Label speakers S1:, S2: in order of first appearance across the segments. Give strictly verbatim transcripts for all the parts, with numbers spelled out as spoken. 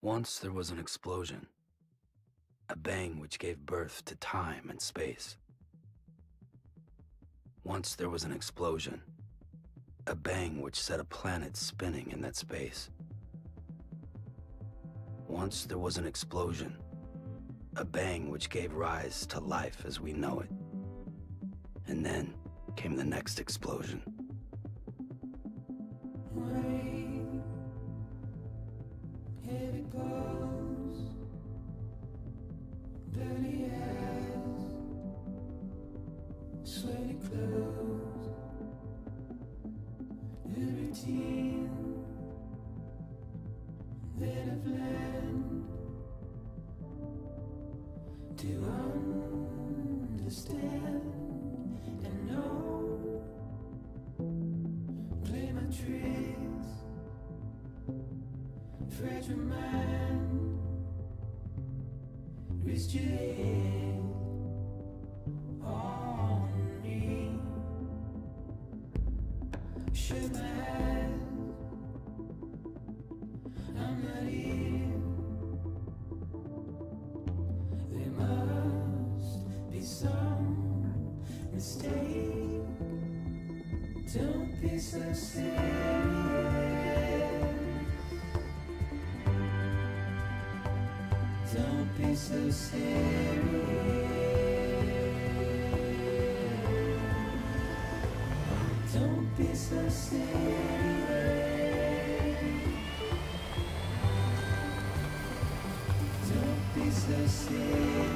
S1: Once there was an explosion, a bang which gave birth to time and space. Once there was an explosion, a bang which set a planet spinning in that space. Once there was an explosion, a bang which gave rise to life as we know it. And then came the next explosion.
S2: Rain, here it goes. Dirty eyes, sweaty clothes. The routine that I've learned to understand and know. Play my tricks, fragile mind, risk your head on me. Shut my eyes, I'm not here. There must be some mistake. Don't be so serious. Don't be so serious. Don't be so serious. Don't be so serious.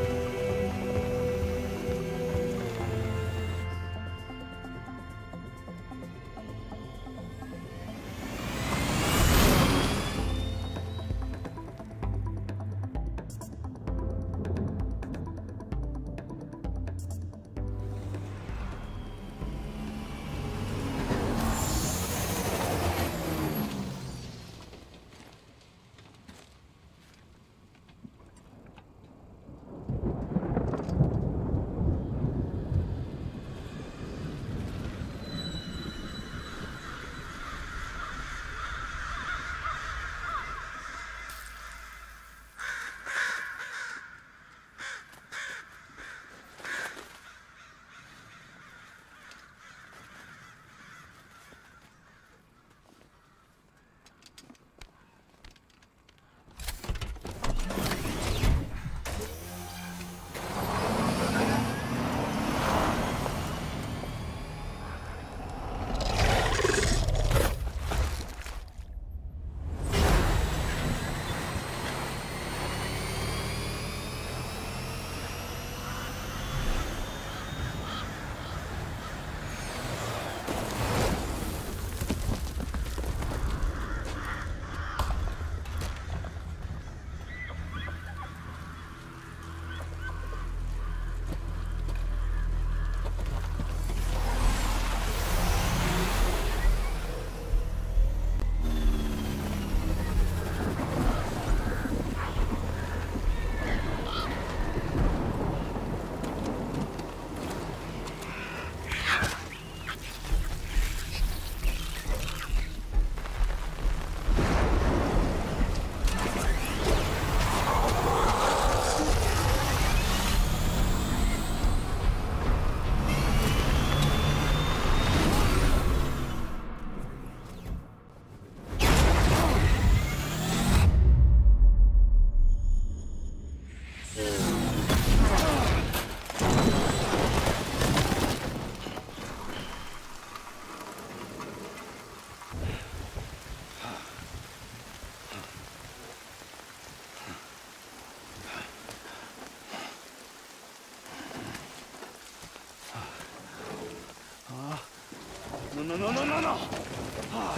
S1: No, no, no, no, no, no! Ah,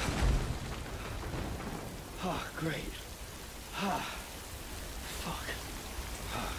S1: ah, great. Ah, fuck. Ah.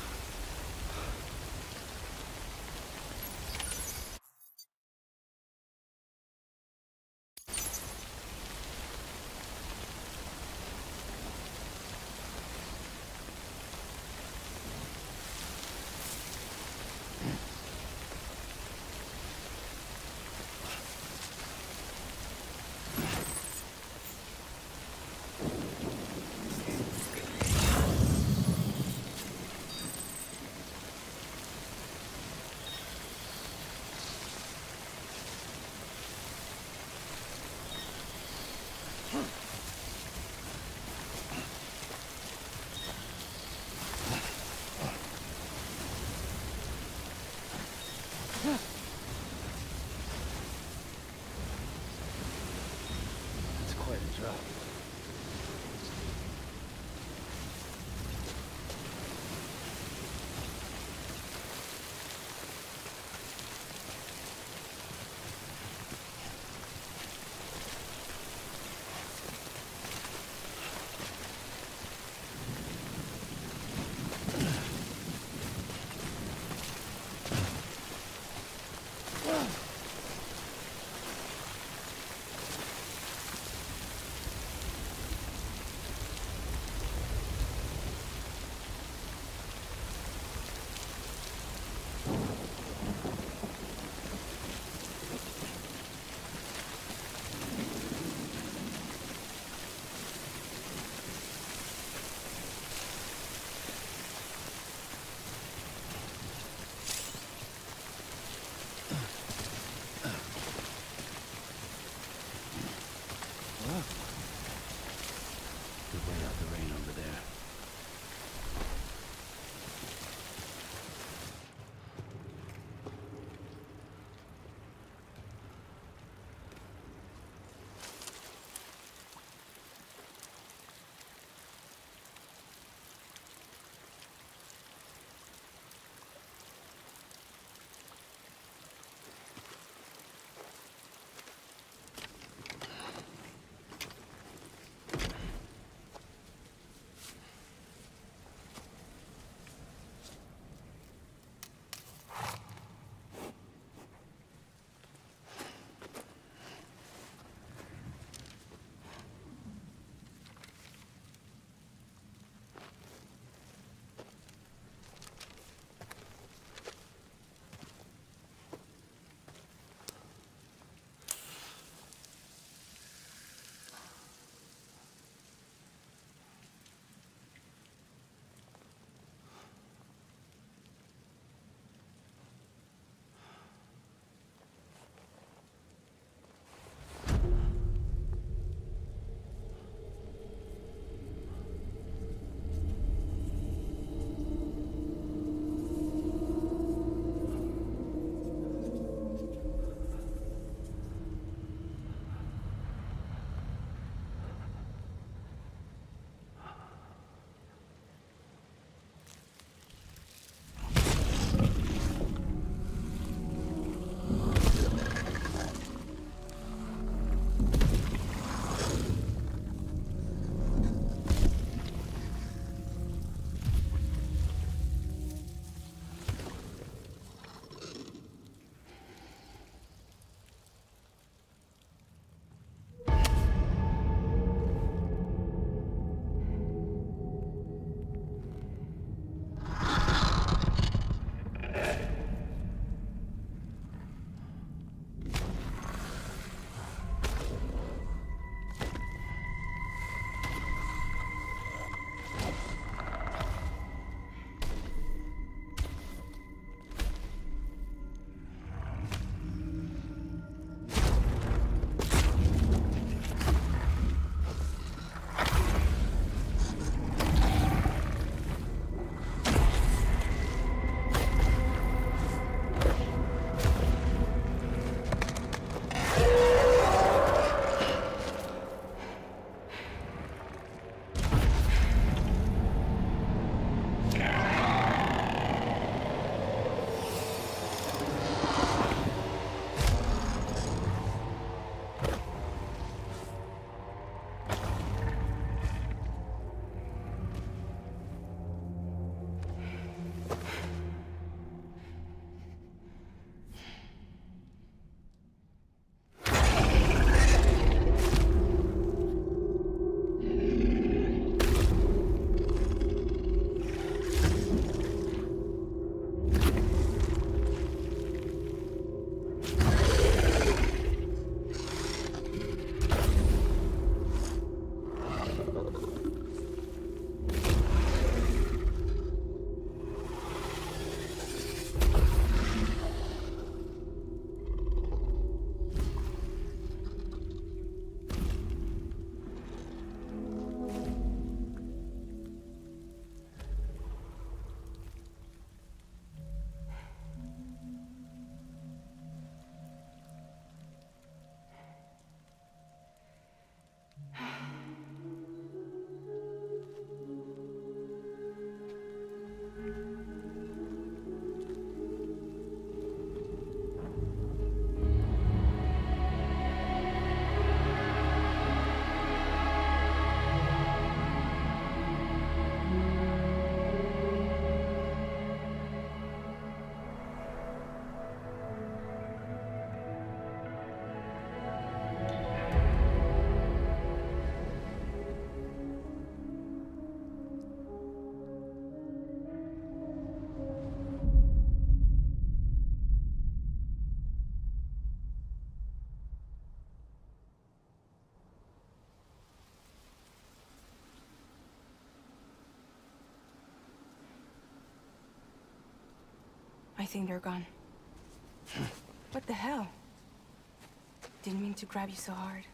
S3: I think they're gone. What the hell? Didn't mean to grab you so hard.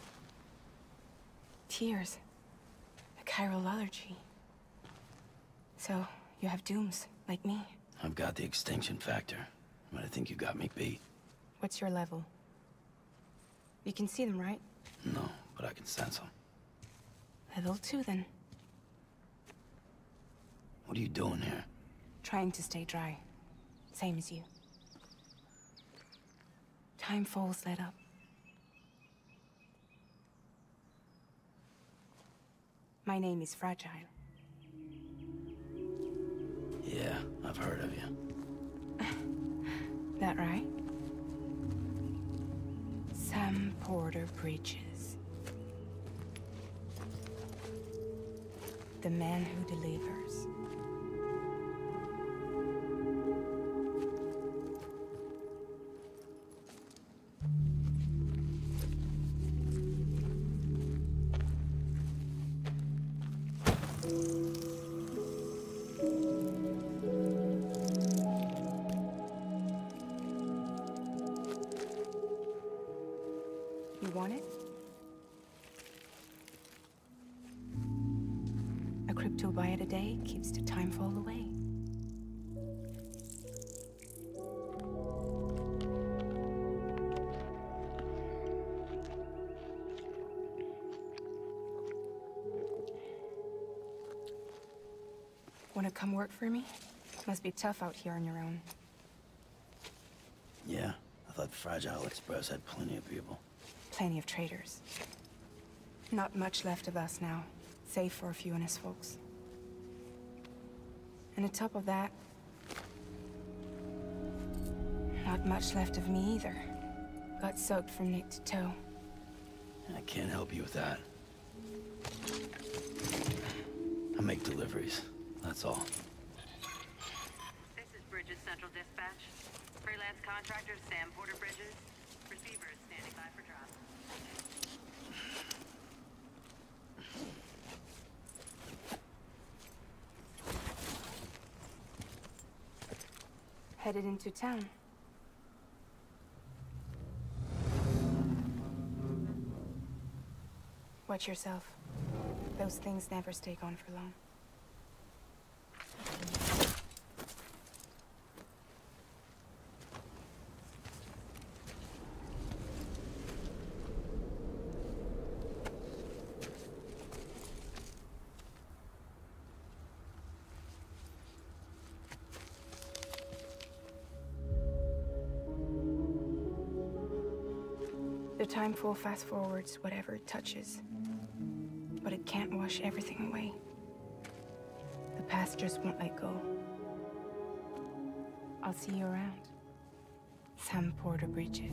S3: Tears. A chiral allergy. So, you have dooms, like me.
S1: I've got the extinction factor, but I think you got me beat.
S3: What's your level? You can see them, right?
S1: No, but I can sense them.
S3: Level two, then.
S1: What are you doing here?
S3: Trying to stay dry. Same as you. Timefall's let up. My name is Fragile.
S1: Yeah, I've heard of you.
S3: That right? Sam Porter Bridges. The man who delivers. You want it? A crypto byte a day keeps the timefall away. Wanna come work for me? Must be tough out here on your own.
S1: Yeah, I thought Fragile Express had plenty of people.
S3: Plenty of traitors. Not much left of us now, save for a few honest folks. And on top of that, not much left of me either. Got soaked from neck to toe.
S1: I can't help you with that. I make deliveries, that's all.
S4: This is Bridges Central Dispatch. Freelance contractor Sam Porter Bridges. Receiver is standing by for drop.
S3: Headed into town. Watch yourself. Those things never stay gone for long. The timefall fast forwards whatever it touches, but it can't wash everything away. The past just won't let go. I'll see you around. Sam Porter Bridges.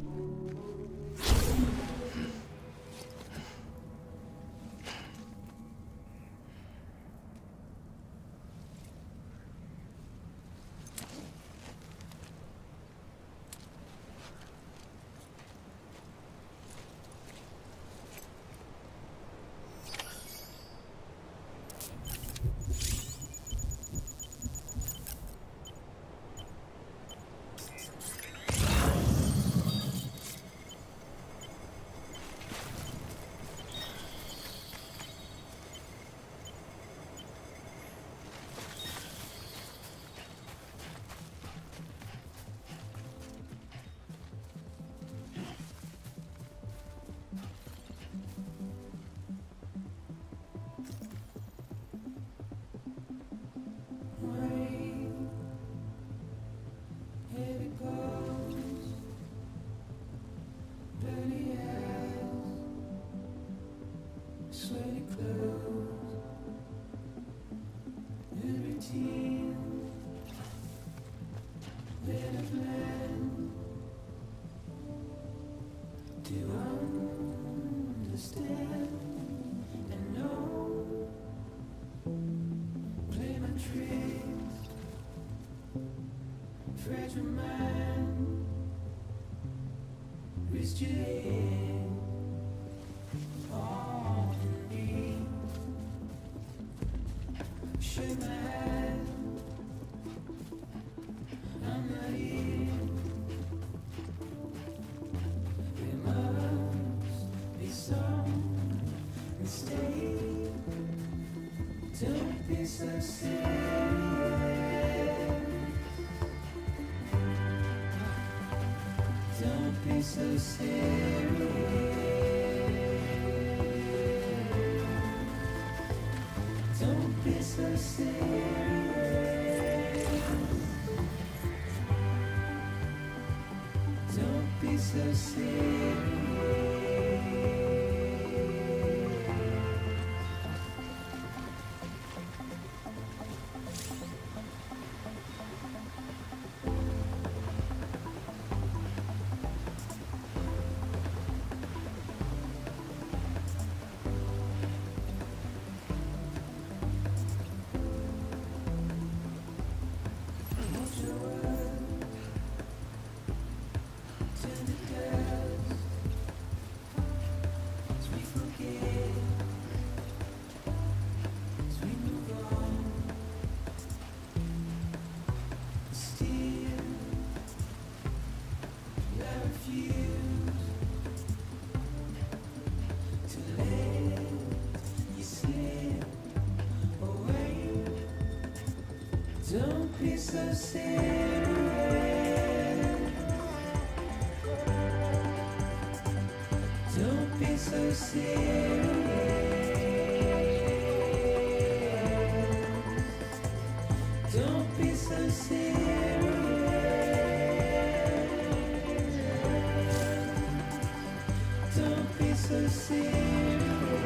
S2: Fragile mind, risk your head on me. Shake my hand, I'm be so serious. Don't be so serious. Don't be so serious. Don't be so serious. Don't be so serious. Don't be so serious. Don't be so serious. Don't be so serious.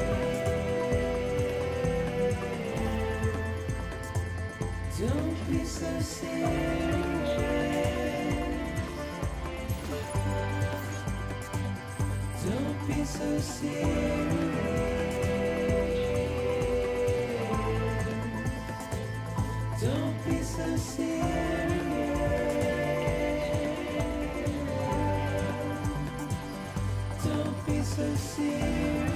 S2: Don't be so serious. Don't be so serious. Don't be so serious. Don't be so serious.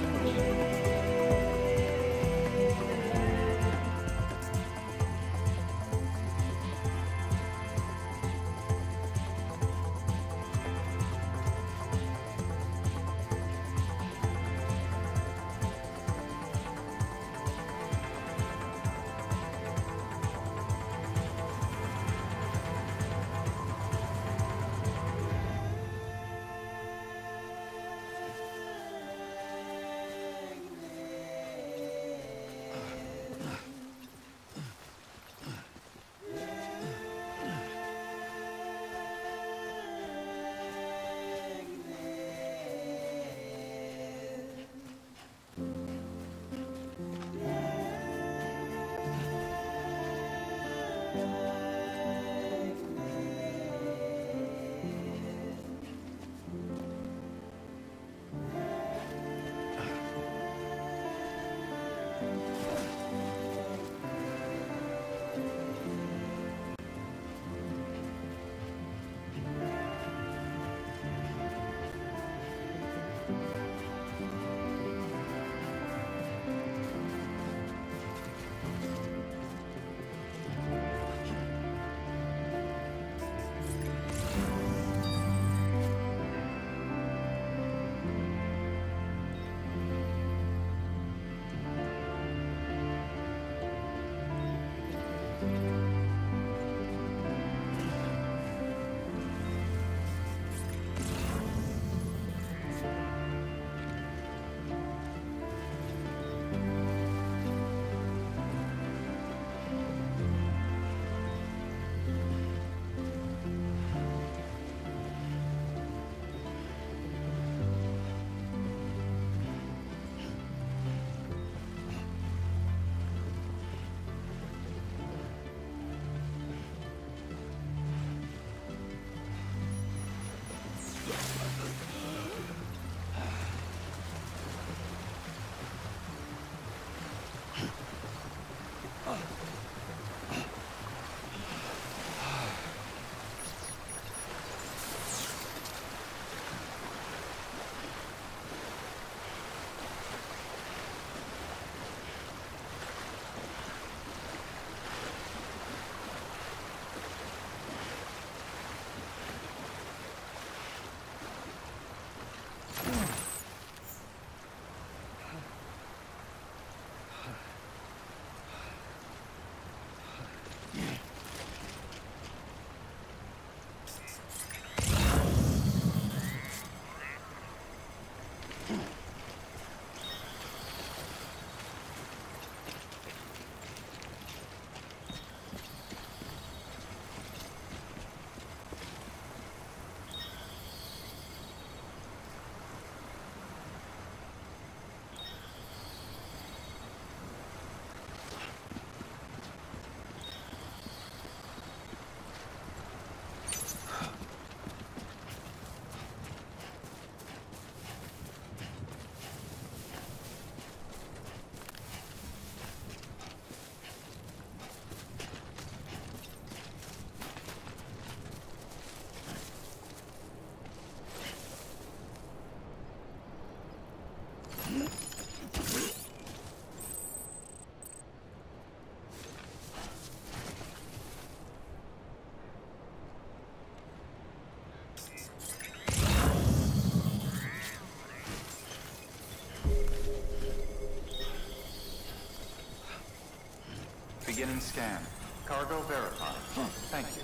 S5: scan. Cargo verified. Thank you.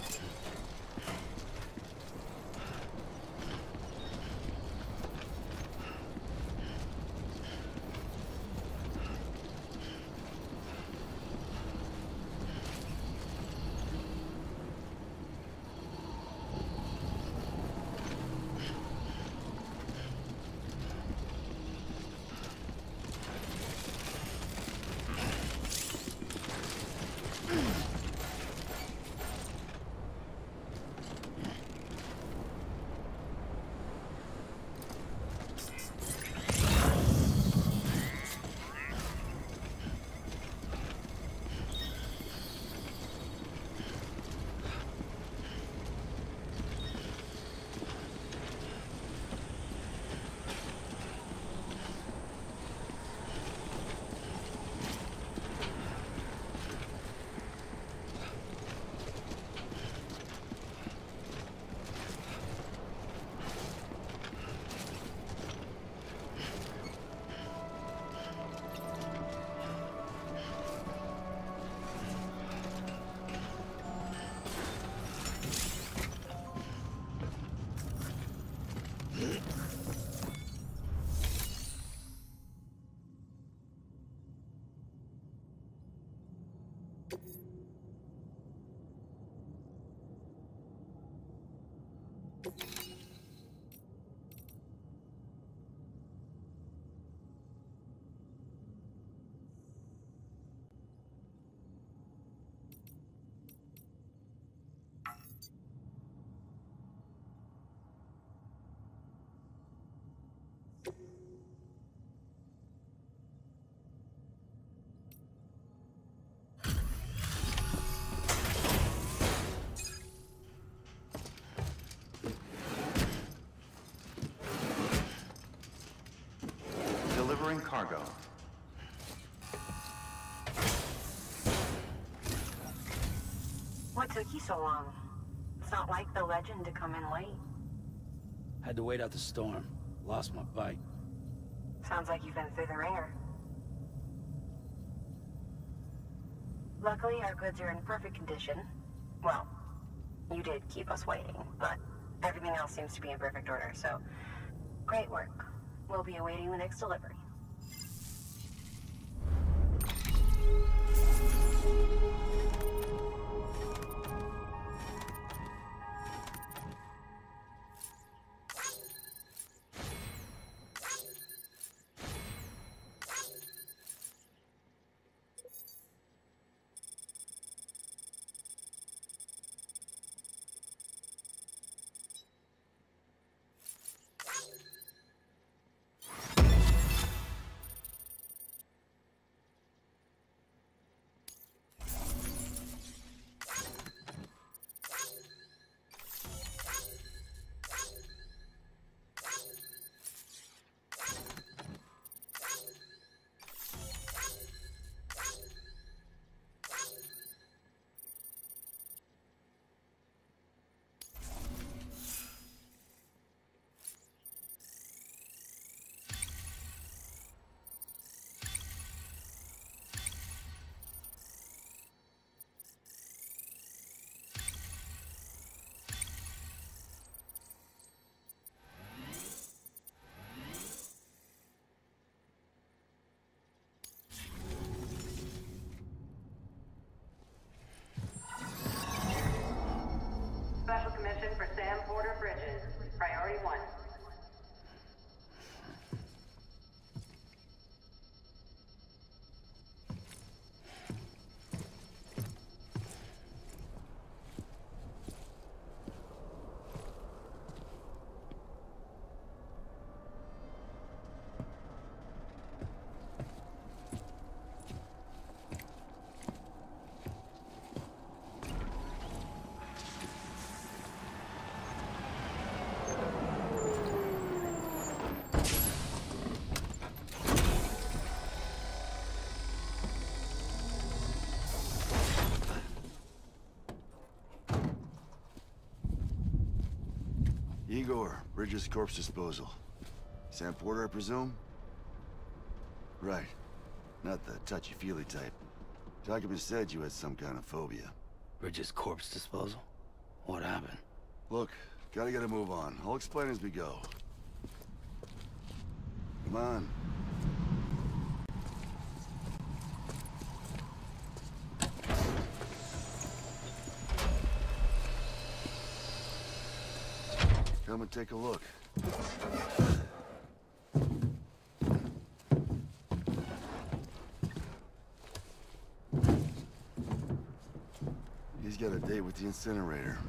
S5: Delivering cargo.
S4: What took you so long? It's not like the legend to come in late.
S1: Had to wait out the storm. Lost my bike.
S4: Sounds like you've been through the ringer. Luckily, our goods are in perfect condition. Well, you did keep us waiting, but everything else seems to be in perfect order, so great work. We'll be awaiting the next delivery. Special commission for Sam Porter Bridges. Priority one.
S6: Igor, Bridges Corpse Disposal. Sam Porter, I presume? Right. Not the touchy-feely type. Document said you had some kind of phobia.
S1: Bridges corpse disposal? What happened?
S6: Look, gotta get a move on. I'll explain as we go. Come on. Come and take a look. He's got a date with the incinerator.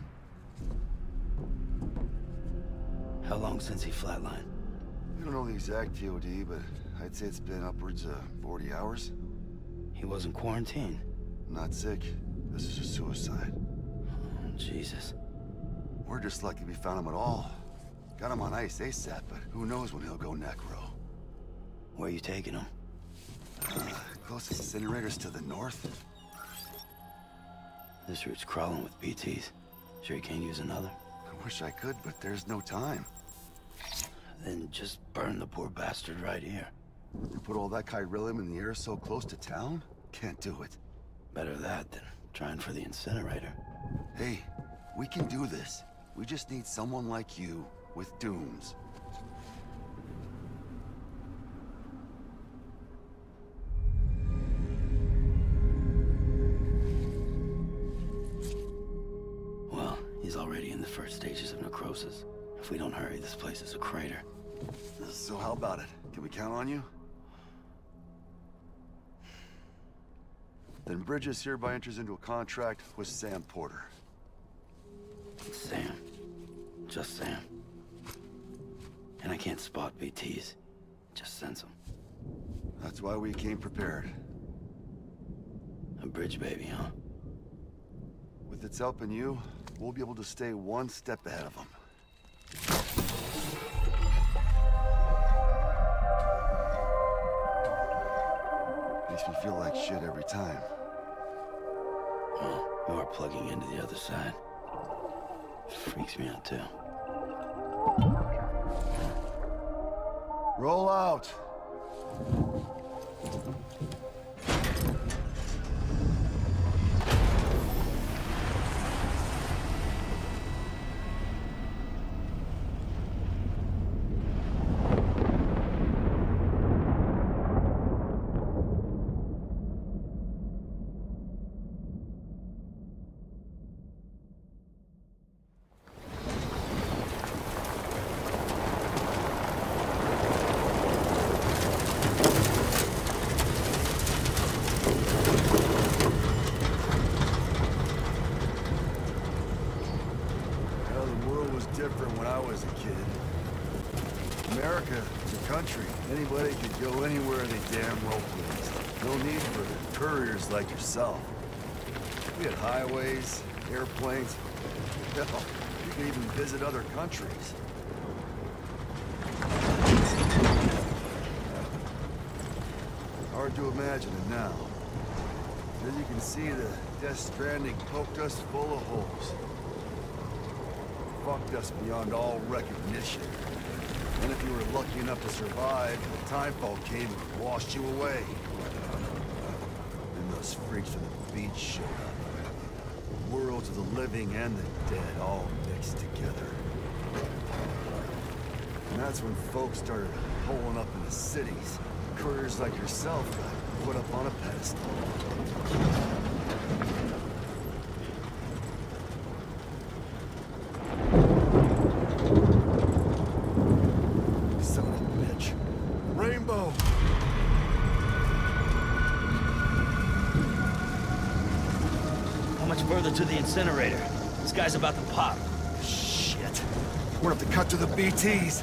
S1: How long since he flatlined?
S6: We don't know the exact T O D, but I'd say it's been upwards of forty hours.
S1: He wasn't quarantined.
S6: Not sick. This is a suicide.
S1: Oh, Jesus.
S6: We're just lucky we found him at all. Got him on ice ASAP, but who knows when he'll go necro.
S1: Where are you taking him?
S6: Uh, closest incinerator's to the north.
S1: This route's crawling with B Ts. Sure you can't use another?
S6: I wish I could, but there's no time.
S1: Then just burn the poor bastard right here.
S6: You put all that chiralium in the air so close to town? Can't do it.
S1: Better that than trying for the incinerator.
S6: Hey, we can do this. We just need someone like you with dooms.
S1: Well, he's already in the first stages of necrosis. If we don't hurry, this place is a crater.
S6: So how about it? Can we count on you? Then Bridges hereby enters into a contract with Sam Porter.
S1: Sam. Just Sam. And I can't spot B Ts. Just sense them.
S6: That's why we came prepared.
S1: A bridge baby, huh?
S6: With its help and you, we'll be able to stay one step ahead of them. Makes me feel like shit every time.
S1: Well, you are plugging into the other side. Freaks me out, too.
S6: Roll out! Different when I was a kid. America is a country. Anybody could go anywhere they damn well pleased. No need for couriers like yourself. We had highways, airplanes. Hell, we could even visit other countries. Hard to imagine it now. As you can see, the Death Stranding poked us full of holes. Fucked us beyond all recognition. And if you were lucky enough to survive, the timefall came and washed you away. Then those freaks from the beach showed up. Worlds of the living and the dead all mixed together. And that's when folks started holing up in the cities. Couriers like yourself got put up on a pedestal.
S1: Further to the incinerator. This guy's about to pop.
S6: Shit. We're gonna have to cut to the B Ts.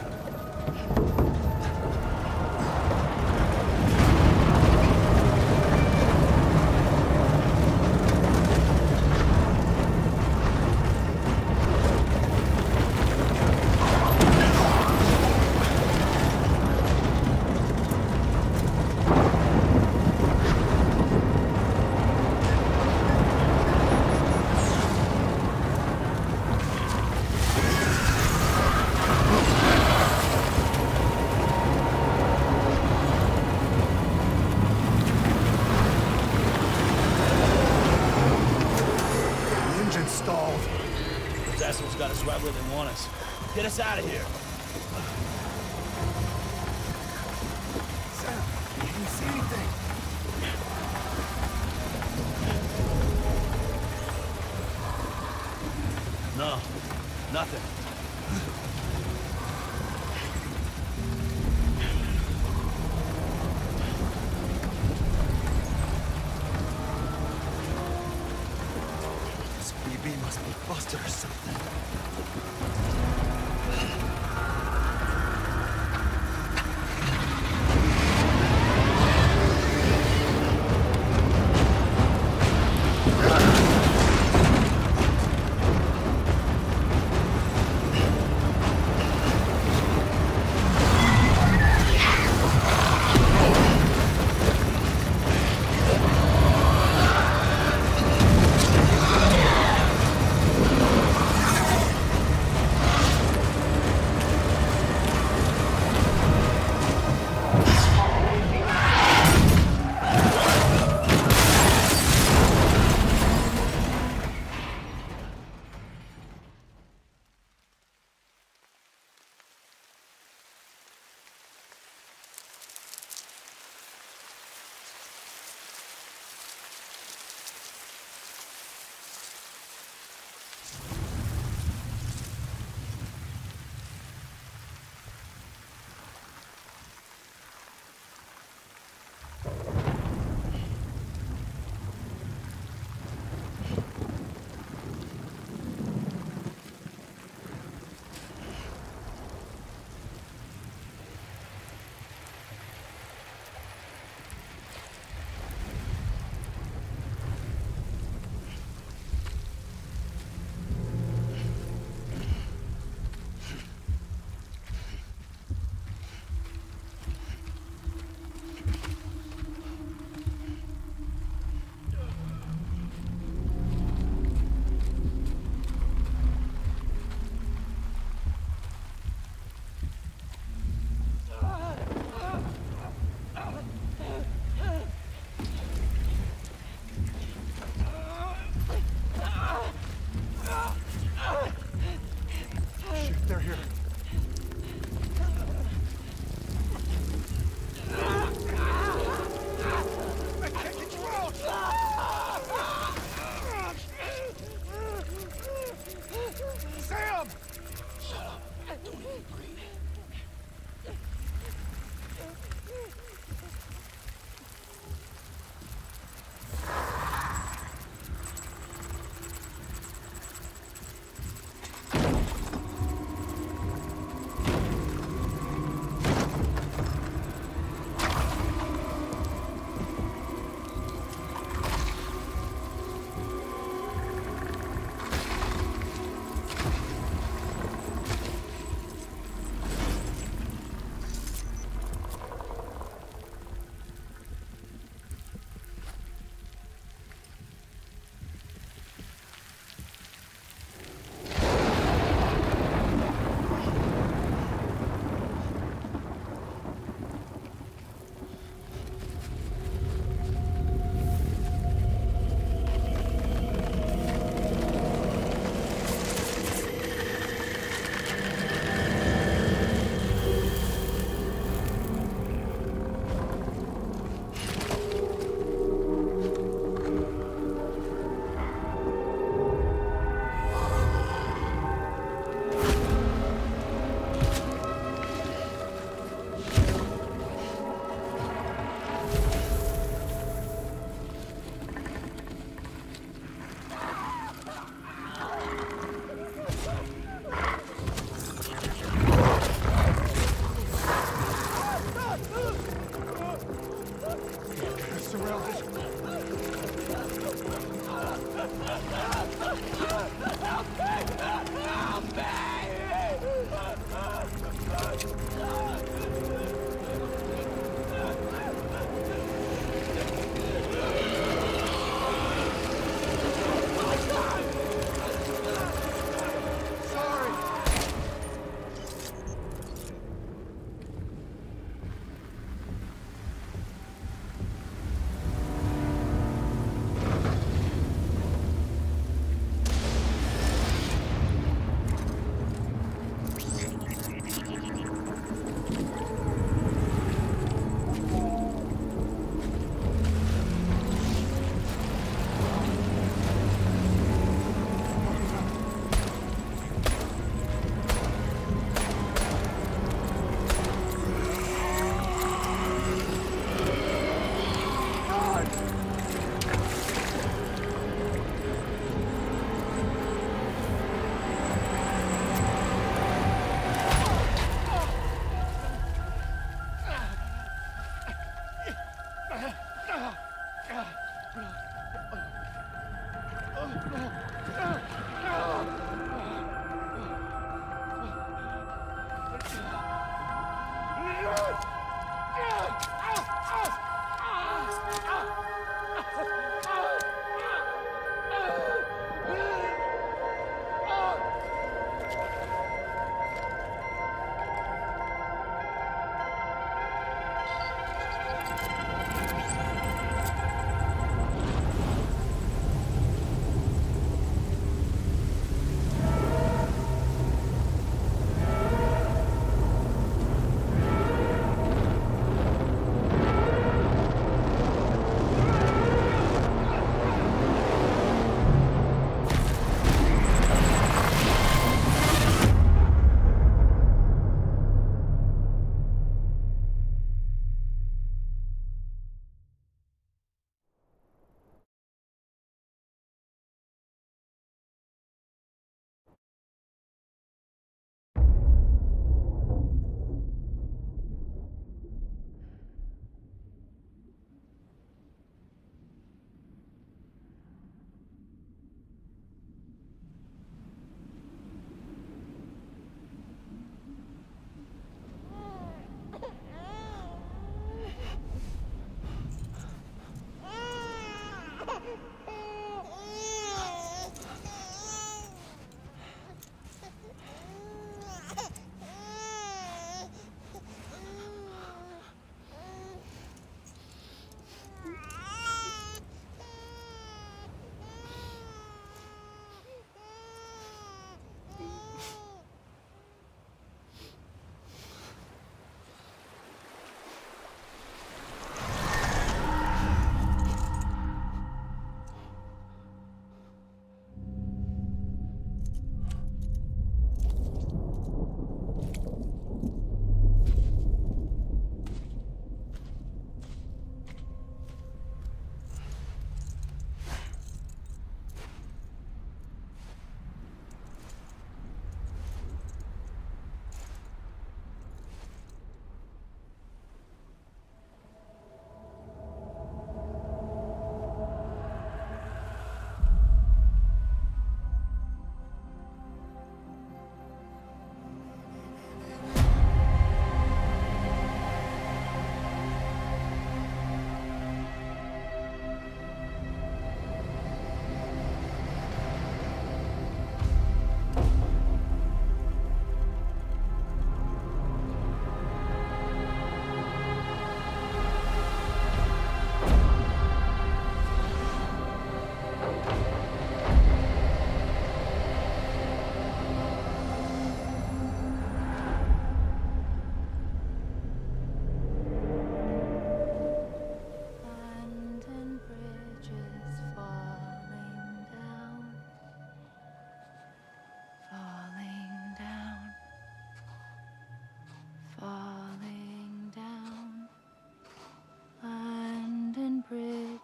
S7: where they want us. Get us out of here.
S6: Sam, can you see anything?
S7: No, nothing.
S6: This B B must be busted or something.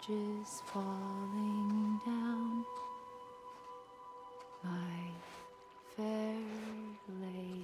S8: bridges falling down, my fair lady.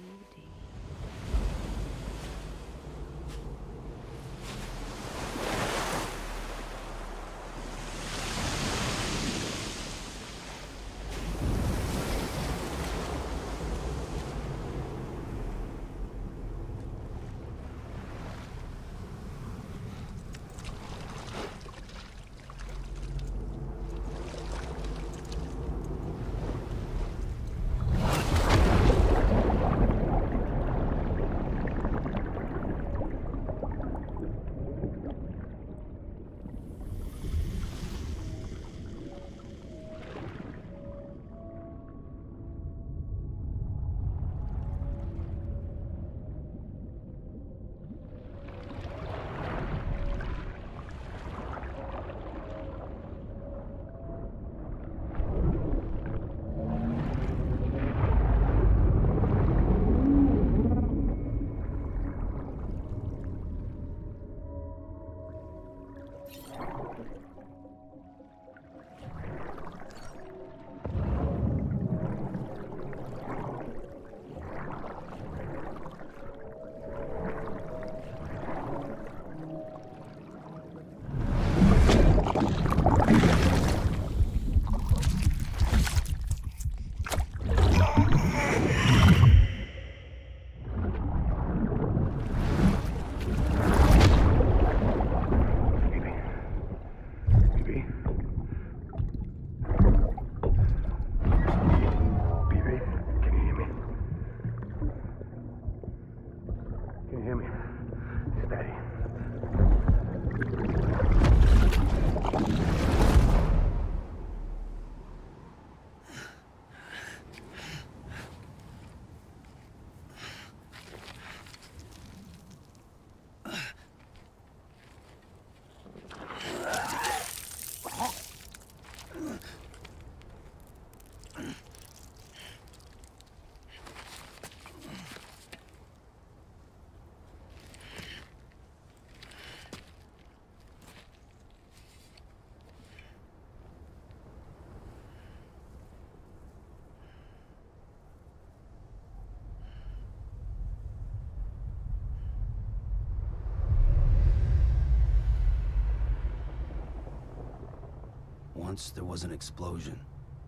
S1: Once there was an explosion.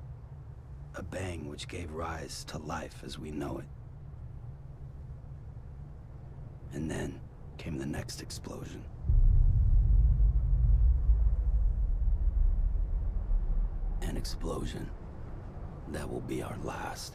S1: A bang which gave rise to life as we know it. And then came the next explosion. An explosion that will be our last.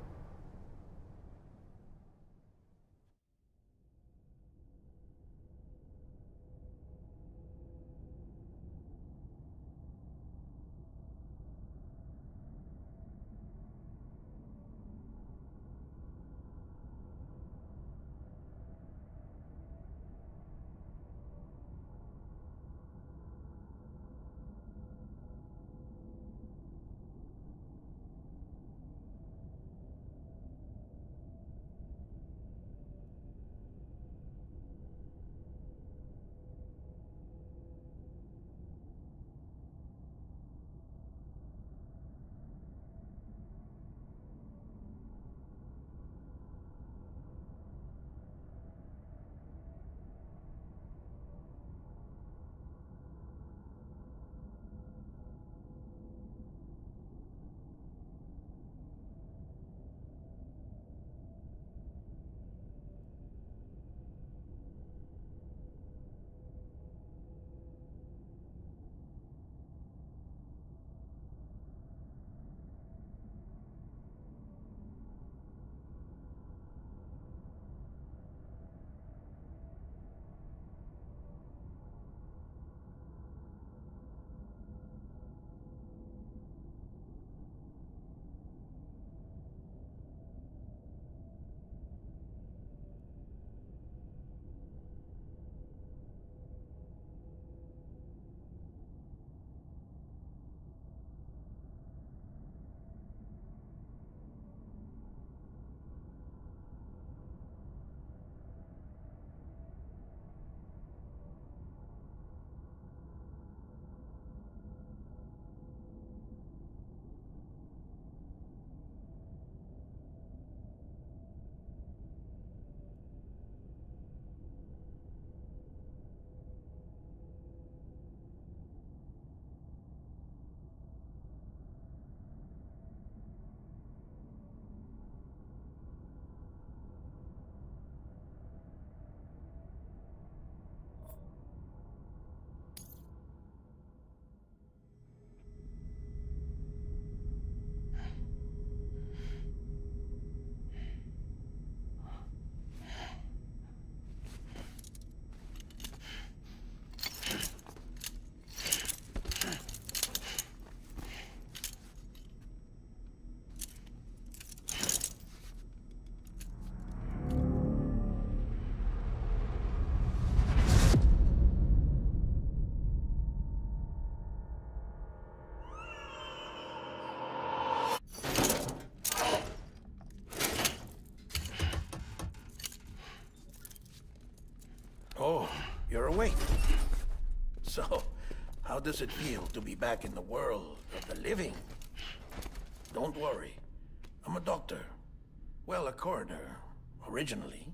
S9: Oh, you're awake. So, how does it feel to be back in the world of the living? Don't worry. I'm a doctor. Well, a coroner, originally.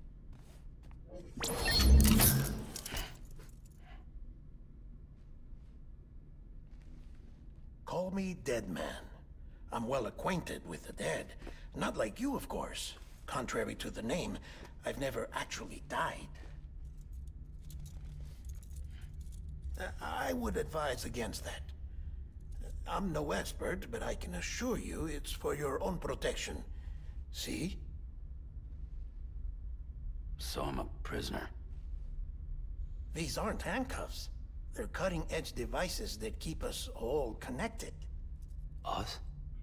S9: Call me Dead Man. I'm well acquainted with the dead. Not like you, of course. Contrary to the name, I've never actually died. I would advise against that. I'm no expert, but I can assure you it's for your own protection. See?
S1: So I'm a prisoner.
S9: These aren't handcuffs. They're cutting-edge devices that keep us all connected.
S1: Us?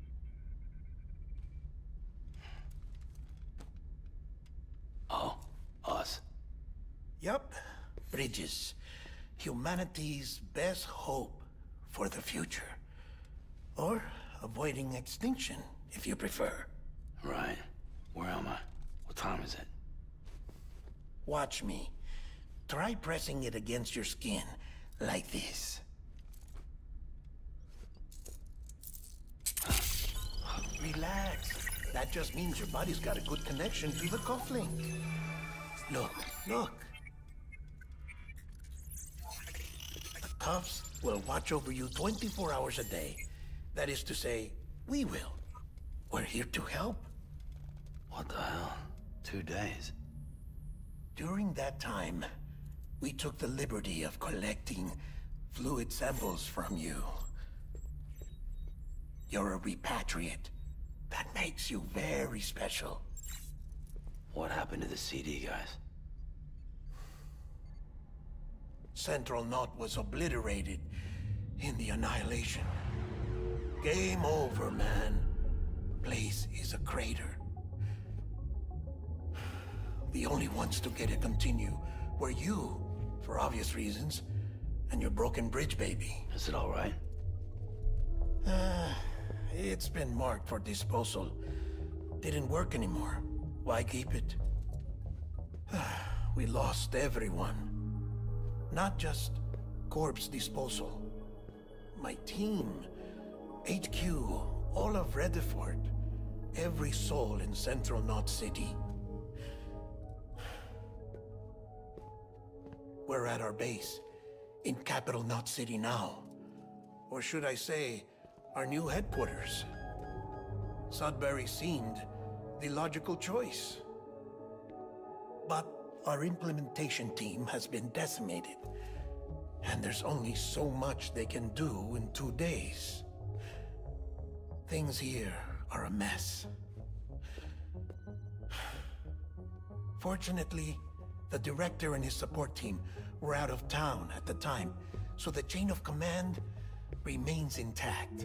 S1: Oh, us.
S9: Yup. Bridges. Humanity's best hope for the future. Or avoiding extinction, if you prefer.
S1: Right. Where am I? What time is it?
S9: Watch me. Try pressing it against your skin, like this. Relax. That just means your body's got a good connection to the cufflink. Look, look. The cuffs will watch over you twenty-four hours a day. That is to say, we will. We're here to help.
S1: What the hell? Two days?
S9: During that time, we took the liberty of collecting fluid samples from you. You're a repatriate. That makes you very special.
S1: What happened to the C D guys?
S9: Central Knot was obliterated in the Annihilation. Game over, man. Place is a crater. The only ones to get to continue were you, for obvious reasons, and your broken bridge baby.
S1: Is it all right?
S9: Uh, it's been marked for disposal. Didn't work anymore. Why keep it? We lost everyone. Not just corpse disposal. My team, H Q, all of Redefort, every soul in Central Knot City. We're at our base, in Capital Knot City now. Or should I say, our new headquarters. Sudbury seemed the logical choice. But our implementation team has been decimated, and there's only so much they can do in two days. Things here are a mess. Fortunately, the director and his support team were out of town at the time, so the chain of command remains intact.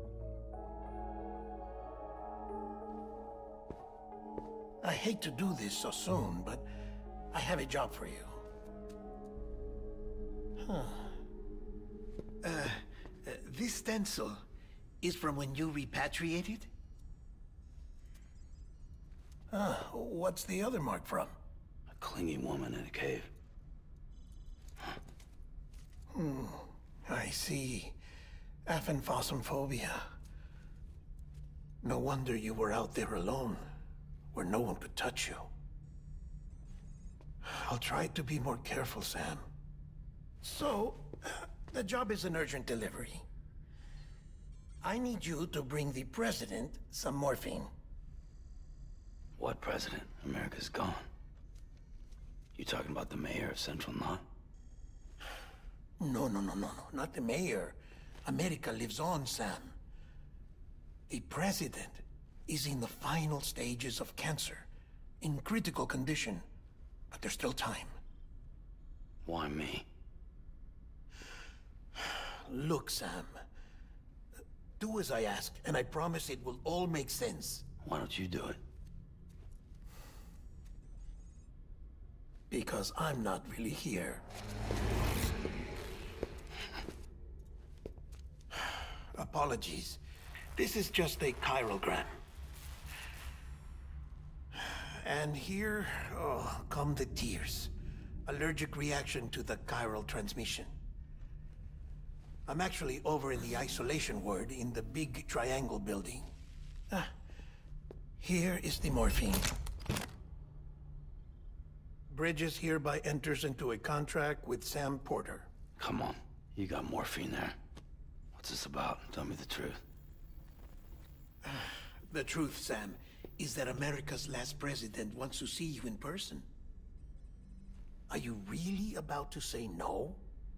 S9: I hate to do this so soon, but I have a job for you. Huh. Uh, uh, this stencil is from when you repatriated? Ah, what's the other mark from?
S1: A clinging woman in a cave.
S9: Hmm, I see. Aphenphosmphobia. No wonder you were out there alone, where no one could touch you. I'll try to be more careful, Sam. So, the job is an urgent delivery. I need you to bring the president some morphine.
S1: What president? America's gone. You talking about the mayor of Central Knot?
S9: No, no, no, no, no. Not the mayor. America lives on, Sam. The president is in the final stages of cancer, in critical condition, but there's still time.
S1: Why me?
S9: Look, Sam. Do as I ask, and I promise it will all make sense.
S1: Why don't you do it?
S9: Because I'm not really here. Apologies. This is just a chiralgram. And here, oh, come the tears. Allergic reaction to the chiral transmission. I'm actually over in the isolation ward in the big triangle building. Ah, here is the morphine. Bridges hereby enters into a contract with Sam Porter.
S1: Come on, you got morphine there. What's this about? Tell me the truth.
S9: The truth, Sam, is that America's last president wants to see you in person. Are you really about to say no?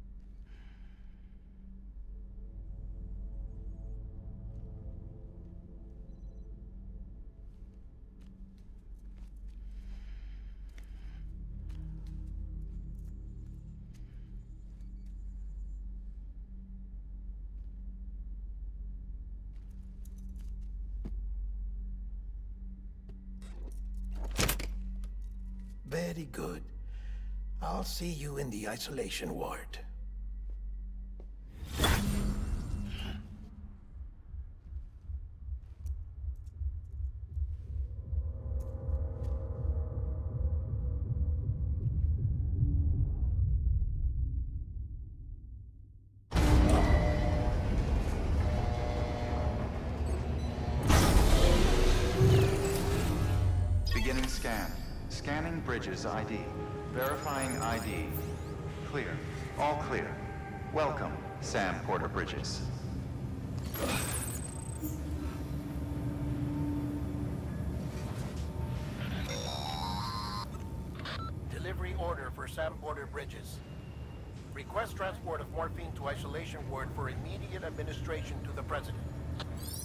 S9: Very good. I'll see you in the isolation ward.
S5: Beginning scan. Scanning Bridges I D. Verifying I D. Clear. All clear. Welcome, Sam Porter Bridges.
S9: Delivery order for Sam Porter Bridges. Request transport of morphine to isolation ward for immediate administration to the President.